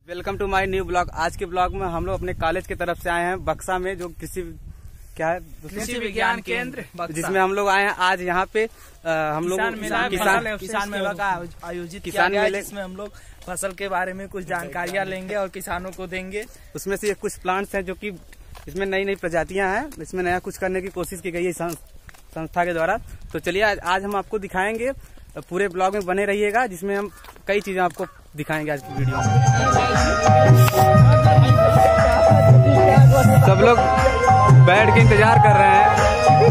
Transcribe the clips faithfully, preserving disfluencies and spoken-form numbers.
Welcome to my new blog. आज के blog में हम लोग अपने कॉलेज की तरफ से आए हैं बक्सा में, जो कृषि क्या है कृषि विज्ञान केंद्र, जिसमें हम लोग आए हैं आज यहाँ पे आ, हम लोग किसान किसान मेला का आयोजित किया गया है, जिसमें हम लोग फसल के बारे में कुछ जानकारियाँ लेंगे और किसानों को देंगे। उसमें से कुछ प्लांट्स हैं जो कि इसमें नई नई प्रजातियां हैं, इसमें नया कुछ करने की कोशिश की गई है संस्था के द्वारा। तो चलिए आज, आज हम आपको दिखाएंगे, पूरे ब्लॉग में बने रहिएगा, जिसमें हम कई चीजें आपको दिखाएंगे आज की वीडियो में। सब लोग बैठ के इंतजार कर रहे हैं।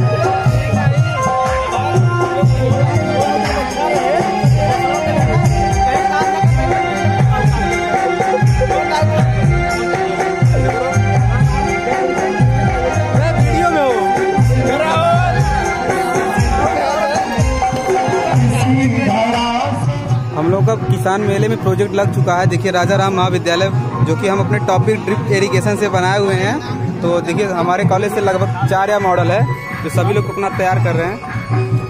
हम लोग का किसान मेले में प्रोजेक्ट लग चुका है। देखिए राजा राम महाविद्यालय, जो कि हम अपने टॉपिक ड्रिप इरिगेशन से बनाए हुए हैं। तो देखिए हमारे कॉलेज से लगभग चार या मॉडल है जो सभी लोग अपना तैयार कर रहे हैं।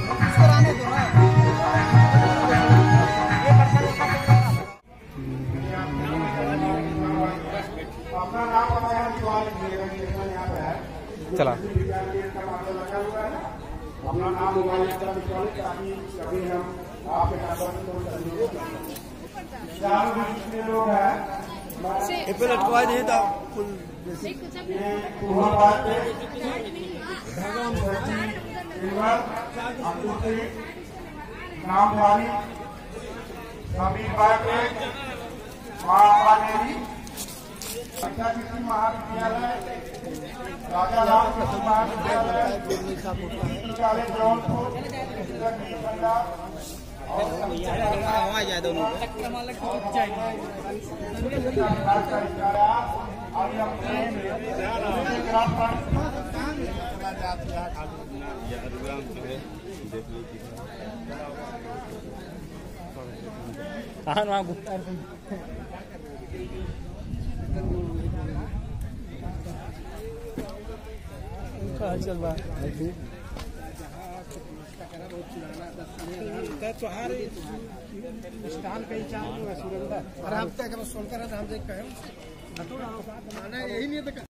चला अपना नाम मोबाइल लोग है लटकवा दिए था नाम वाली सभी बातें अच्छा कृषि महाविद्यालय राजा राम कृषि महाविद्यालय कॉलेज जौनपुर दोनों चल बा त्योहार स्टाल कहीं चालू है सुरेंद्र और हम तक हम सोलकर हम देख पाए खाना यही नहीं था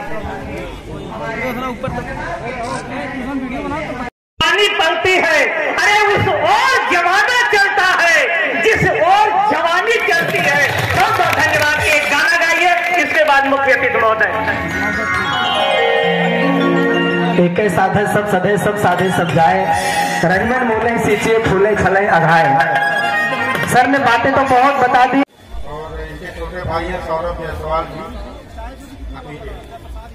ऊपर तक वीडियो बना पानी पलती है। अरे उस और जमाना चलता है जिस और जवानी चलती है। बहुत बहुत धन्यवाद। एक गाना गाइए, इसके बाद मुख्य अतिथि महोदय। एक साधे सब सधे सब साधे सब जाए, रंगमन मोले सींचे फूले छले अघाए। सर ने बातें तो बहुत बता दी। और इनके छोटे भाई हैं सौरभ जायसवाल जी।